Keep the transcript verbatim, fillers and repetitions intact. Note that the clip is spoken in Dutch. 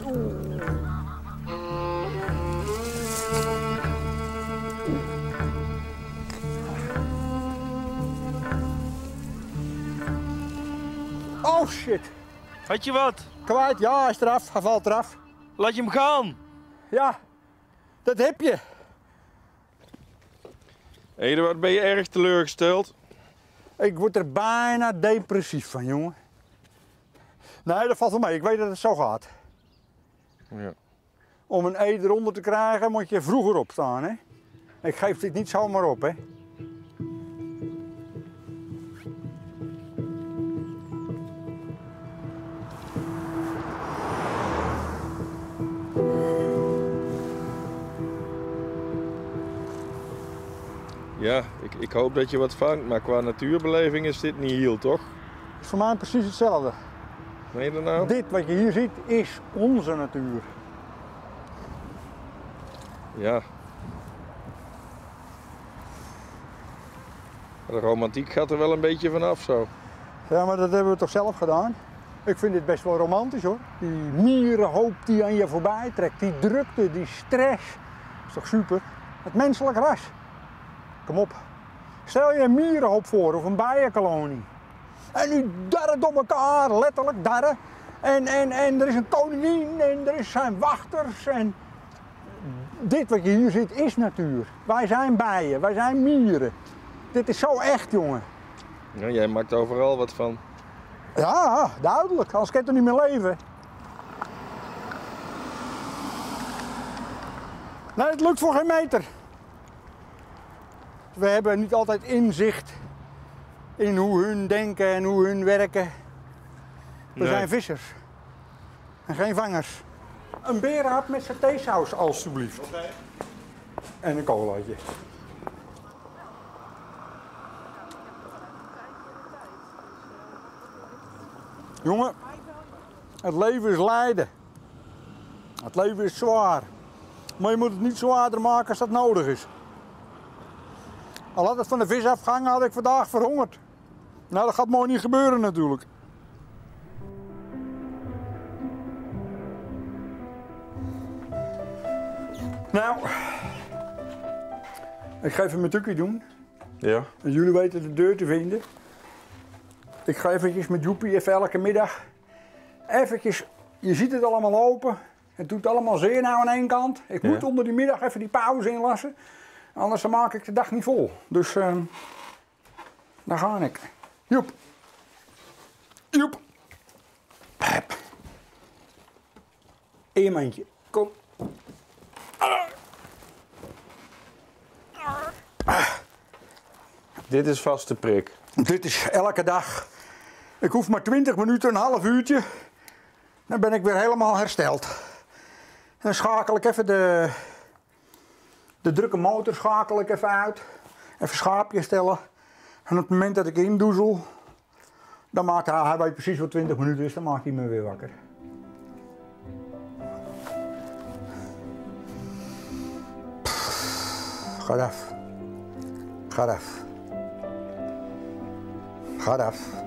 Oh shit. Had je wat? Kwijt, ja, hij is eraf. Hij valt eraf. Laat je hem gaan. Ja, dat heb je. Eduard, ben je erg teleurgesteld? Ik word er bijna depressief van, jongen. Nee, dat valt wel mee. Ik weet dat het zo gaat. Ja. Om een E eronder te krijgen moet je vroeger opstaan, hè. Ik geef dit niet zomaar op, hè. Ja, ik, ik hoop dat je wat vangt, maar qua natuurbeleving is dit niet heel, toch? Het is voor mij precies hetzelfde. Meen je dat nou? Dit wat je hier ziet is onze natuur. Ja. De romantiek gaat er wel een beetje vanaf zo. Ja, maar dat hebben we toch zelf gedaan? Ik vind dit best wel romantisch, hoor. Die mierenhoop die aan je voorbij trekt, die drukte, die stress. Dat is toch super? Het menselijk ras. Kom op. Stel je een mierenhoop voor of een bijenkolonie. En nu darren door elkaar, letterlijk darren. En, en, en er is een koningin en er zijn wachters. En dit wat je hier ziet is natuur. Wij zijn bijen, wij zijn mieren. Dit is zo echt, jongen. Ja, jij maakt overal wat van. Ja, duidelijk. Anders kan je toch niet meer leven. Nee, het lukt voor geen meter. We hebben niet altijd inzicht in hoe hun denken en hoe hun werken. We Nee. zijn vissers. En geen vangers. Een berenhap met satésaus, alstublieft. Oké. En een colaatje. Jongen, het leven is lijden. Het leven is zwaar. Maar je moet het niet zwaarder maken als dat nodig is. Al had het van de vis afgehangen, had ik vandaag verhongerd. Nou, dat gaat mooi niet gebeuren natuurlijk. Nou, ik ga even mijn tukkie doen. Ja. En jullie weten de deur te vinden. Ik ga eventjes met Joepie even elke middag. Eventjes, je ziet het allemaal lopen. Het doet allemaal zeer nou aan één kant. Ik moet Ja. onder die middag even die pauze inlassen. Anders dan maak ik de dag niet vol. Dus uh, daar ga ik. Joep. Joep. Hup. Eemantje, kom. Dit is vaste prik. Dit is elke dag. Ik hoef maar twintig minuten, een half uurtje. Dan ben ik weer helemaal hersteld. En dan schakel ik even de, de drukke motor schakel ik even uit. Even schaapje stellen. En op het moment dat ik indoezel, dan maakt hij, hij weet precies wat twintig minuten is, dan maakt hij me weer wakker. Gaat af. Gaat af. Gaat af.